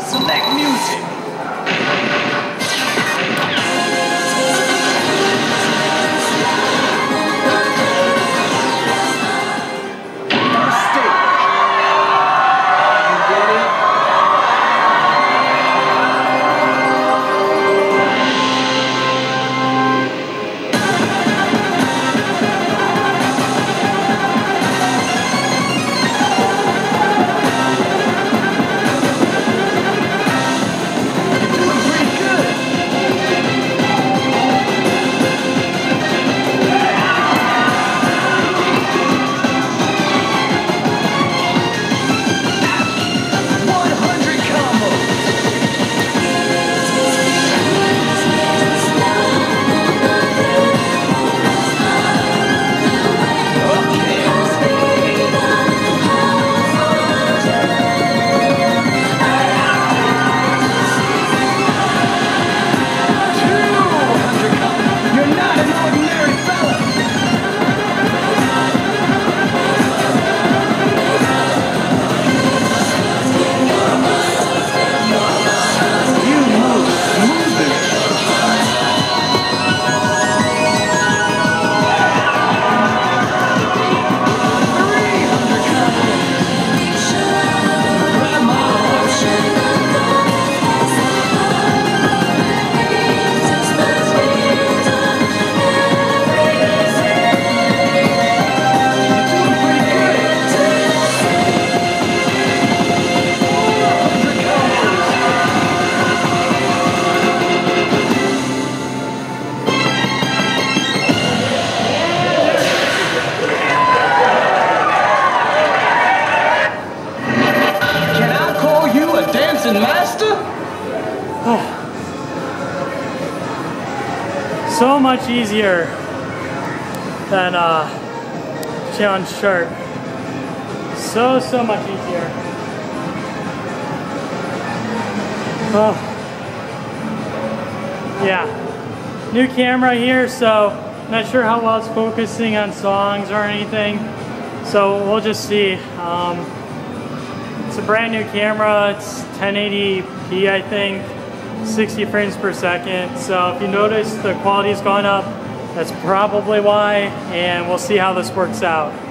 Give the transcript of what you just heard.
Select music. Master? Oh. So much easier than challenge chart. So much easier. Oh. Yeah. New camera here, so not sure how well it's focusing on songs or anything. So we'll just see. It's a brand new camera. It's 1080p, I think, 60 frames per second. So if you notice the quality's gone up, that's probably why, and we'll see how this works out.